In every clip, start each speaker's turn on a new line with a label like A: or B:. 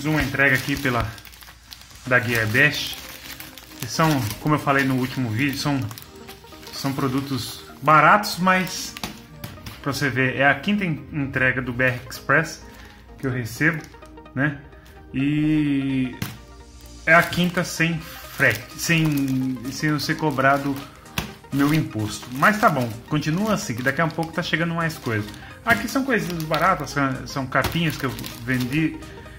A: mais uma entrega aqui da Gearbest. São, como eu falei no último vídeo, são produtos baratos, mas para você ver, é a quinta entrega do BR Express que eu recebo, né? E é a quinta sem frete, sem eu ser cobrado meu imposto. Mas tá bom, continua assim, que daqui a pouco tá chegando mais coisa. Aqui são coisas baratas, são capinhas que eu vendi,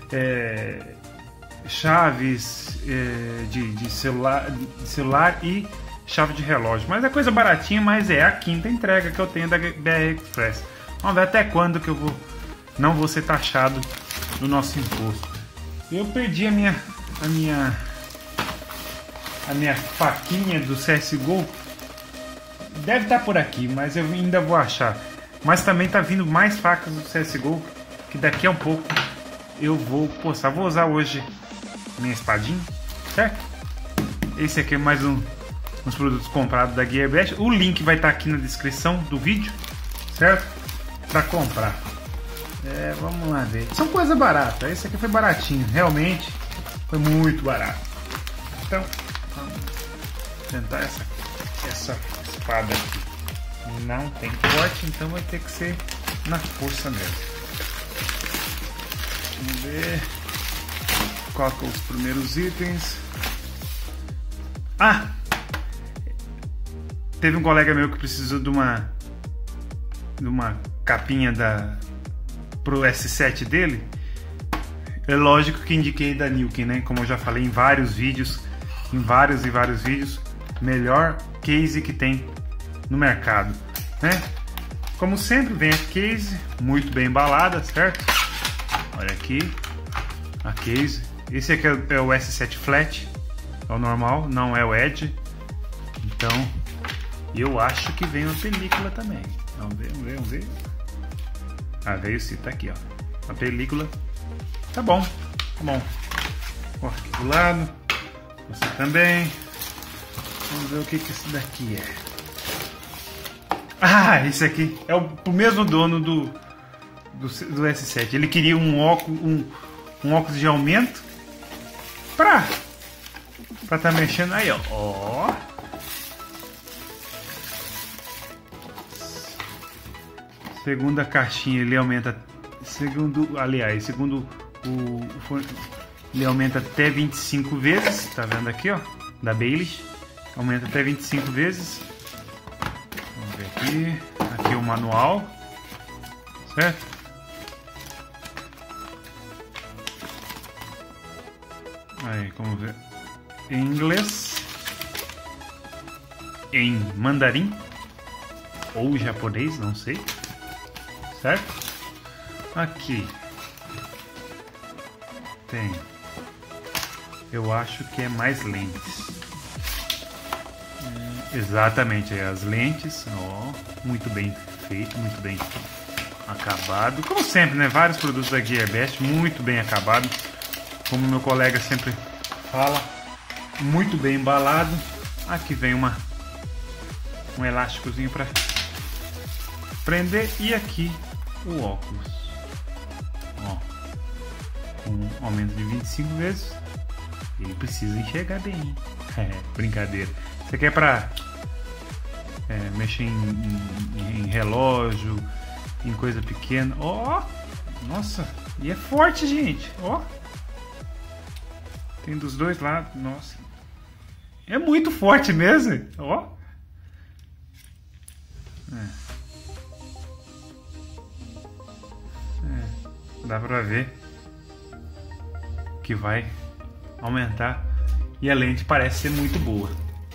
A: chaves de celular e chave de relógio. Mas é coisa baratinha, mas é a quinta entrega que eu tenho da BR Express. Vamos ver até quando que eu não vou ser taxado do nosso imposto. Eu perdi a minha faquinha do CSGO. Deve estar por aqui, mas eu ainda vou achar. Mas também tá vindo mais facas do CSGO, que daqui a um pouco eu vou postar. Vou usar hoje minha espadinha, certo? Esse aqui é mais uns produtos comprados da Gearbest. O link vai estar aqui na descrição do vídeo, certo? Para comprar. Vamos lá ver. São coisas baratas. Esse aqui foi baratinho, realmente foi muito barato. Então, vamos tentar essa espada aqui. Não tem corte, então vai ter que ser na força mesmo. Vamos ver. Coloca os primeiros itens. Ah! Teve um colega meu que precisou de uma capinha pro S7 dele. É lógico que indiquei da Nilken, né? Como eu já falei em vários vídeos, em vários vídeos, melhor case que tem no mercado, né? Como sempre, vem a case muito bem embalada, certo? Olha aqui a case. Esse aqui é o S7 Flat, é o normal, não é o Edge. Então, eu acho que vem uma película também. Vamos ver. Ah, veio sim, tá aqui, ó. A película. Tá bom. Ó, aqui do lado. Você também. Vamos ver o que esse daqui é. Ah, esse aqui é o mesmo dono do S7. Ele queria um óculos de aumento pra tá mexendo aí, ó. Segundo a caixinha, ele aumenta. Segundo ele aumenta até 25 vezes. Tá vendo aqui, ó? Da Bailey. Aumenta até 25 vezes. Vamos ver aqui. Aqui o manual. Certo? Aí, como ver? Em inglês. Em mandarim. Ou japonês, não sei. Certo? Aqui. Tem. Eu acho que é mais lentes. Exatamente, as lentes, ó, muito bem feito, muito bem acabado. Como sempre, né? Vários produtos da Gearbest, muito bem acabado. Como meu colega sempre fala, muito bem embalado. Aqui vem um elásticozinho para prender e aqui o óculos. Ó, com aumento de 25 vezes. Ele precisa enxergar bem. Brincadeira. Isso aqui é para mexer em relógio, em coisa pequena. Ó, nossa, e é forte, gente. Ó, tem dos dois lados. Nossa, é muito forte mesmo. Ó, dá pra ver que vai aumentar e a lente parece ser muito boa.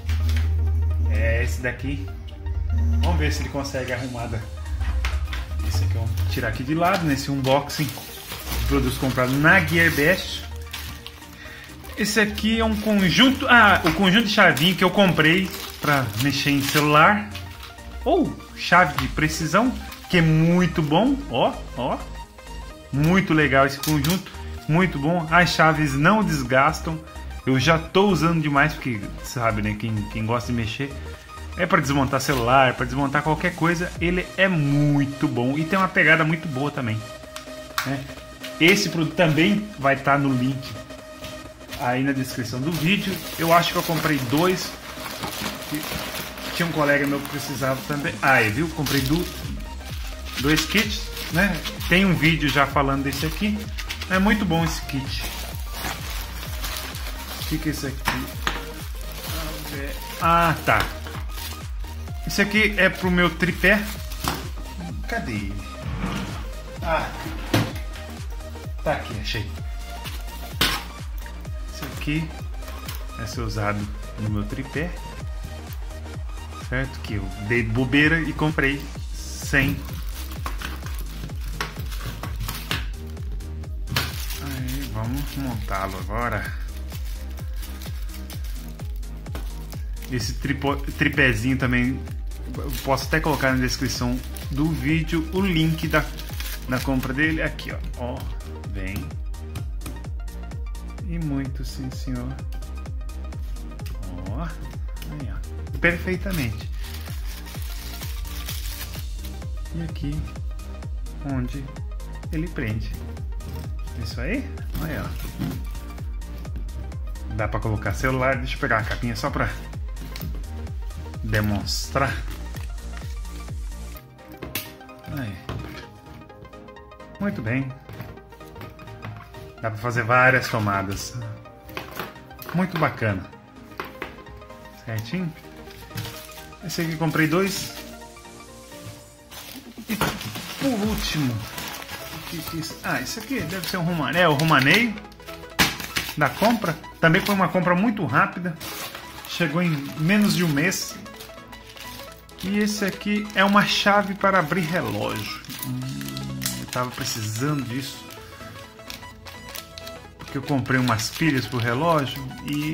A: Esse daqui, vamos ver se ele consegue arrumada. Esse aqui vamos tirar aqui de lado nesse unboxing de produtos comprados na Gearbest. Esse aqui é um conjunto, o conjunto de chavinha que eu comprei para mexer em celular ou chave de precisão, que é muito bom. Ó, muito legal esse conjunto, muito bom. As chaves não desgastam. Eu já estou usando demais porque sabe, né? Quem gosta de mexer é para desmontar celular, para desmontar qualquer coisa. Ele é muito bom e tem uma pegada muito boa também, né? Esse produto também vai estar no link aí na descrição do vídeo. Eu acho que eu comprei 2. Tinha um colega meu que precisava também. Aí, viu? Comprei 2 kits, né? Tem um vídeo já falando desse aqui. É muito bom esse kit. O que é esse aqui? Ah, tá. Esse aqui é pro meu tripé. Cadê ele? Ah, tá aqui, achei. Esse aqui vai ser usado no meu tripé. Certo? Que eu dei bobeira e comprei 100. Aí, vamos montá-lo agora. Esse tripézinho também eu posso até colocar na descrição do vídeo o link da compra dele. Aqui, ó. Ó, vem. E muito sim, senhor. Ó, aí, ó. Perfeitamente. E aqui onde ele prende. Isso aí? Aí, ó. Dá pra colocar celular. Deixa eu pegar a capinha só pra demonstrar. Aí. Muito bem. Dá pra fazer várias tomadas. Muito bacana. Certinho. Esse aqui comprei 2. E por último, esse aqui deve ser um Romaneio. É o Romaneio da compra. Também foi uma compra muito rápida. Chegou em menos de um mês. E esse aqui é uma chave para abrir relógio. Eu tava precisando disso. Porque eu comprei umas pilhas pro relógio e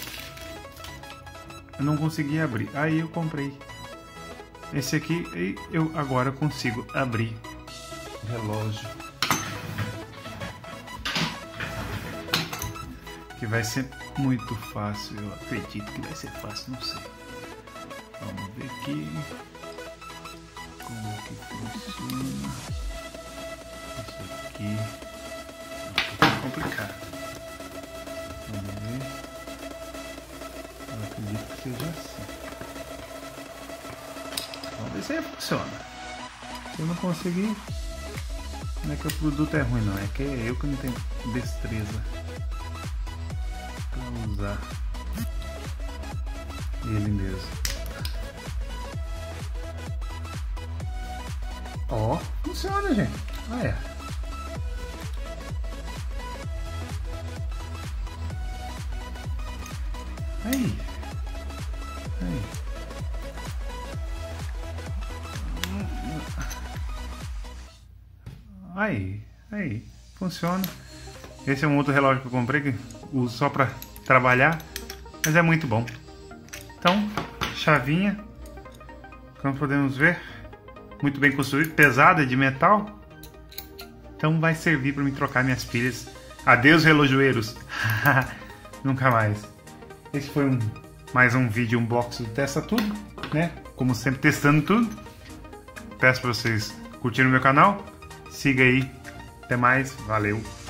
A: eu não conseguia abrir. Aí eu comprei esse aqui e eu agora consigo abrir o relógio. Que vai ser muito fácil. Eu acredito que vai ser fácil, não sei. Vamos ver aqui como que funciona. Isso aqui é complicado. Vamos ver. Eu acredito que seja assim. Vamos ver se aí funciona. Se eu não conseguir, não é que o produto é ruim, não. É que eu que não tenho destreza para usar ele mesmo. Ó, funciona, gente. Olha. Aí. Aí. Aí. Funciona. Esse é um outro relógio que eu comprei que uso só para trabalhar, mas é muito bom. Então, chavinha, como podemos ver, muito bem construído, pesada, de metal. Então vai servir para me trocar minhas pilhas. Adeus, relojoeiros. Nunca mais. Esse foi mais um vídeo unboxing do Testa Tudo, né? Como sempre, testando tudo. Peço para vocês curtirem o meu canal. Siga aí. Até mais. Valeu.